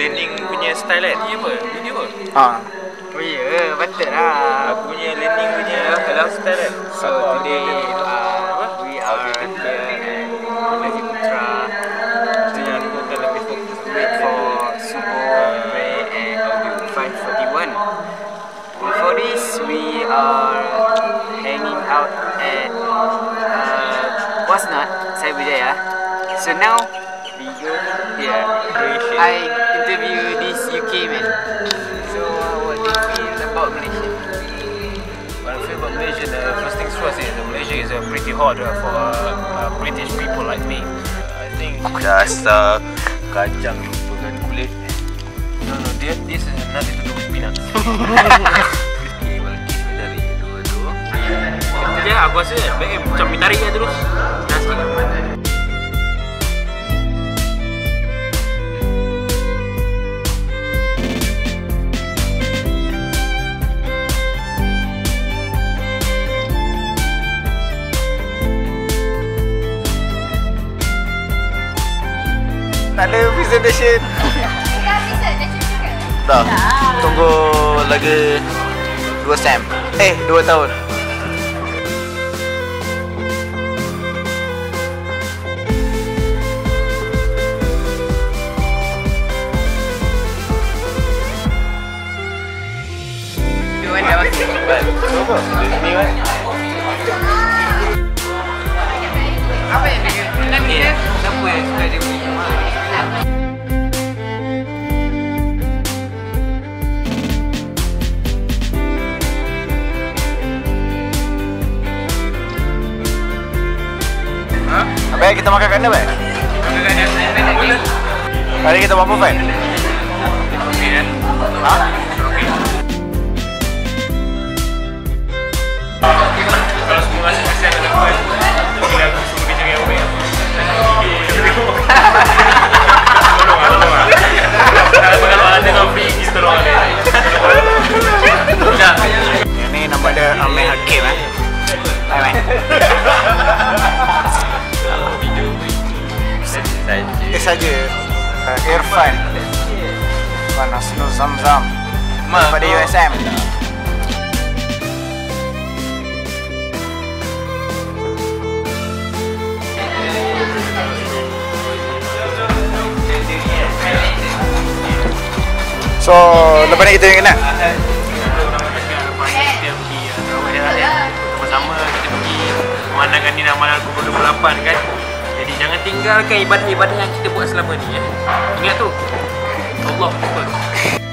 learning punya style kan? Ni apa? Video apa? Oh ya, betul lah. Aku punya learning punya style kan? So today we are here at Malaysia Putra to wait for Subo, Ray and Audio 541. Before this, we are hanging out at Wasnot, Cyberjaya. So now we go here. I interview this UK man. So what do you feel about Malaysia? What I feel about Malaysia, the first things first is Malaysia is pretty hot for British people like me. I think dasar kacang dengan kulit. No, this is nothing to do with peanuts. Dari dua-dua. Ya, aku rasa macam tarik je terus. Nasi. Tak ada presentation. Dah. Tunggu lagi 2 sem. 2 tahun. Apa yang dia? Siapa yang suka dia punya? Baik, kita makan kat mana, baik? Hari kita buat apa, baik? Kalau semua masih kesian dengan aku kan, bila aku suruh kerja dengan Umi kalau ada dengan free, kita tolong ada. Yang ni nampak dia Amir Hakim Hai, saja Irfan Panas Nur Zamzam pada USM. So, lepas ni kita nak sama-sama kita pergi memandangkan ni ramalan pukul 28 kan. Jadi jangan tinggalkan ibadah-ibadah yang kita buat selama ni ya. Ingat tu, Allah Akbar.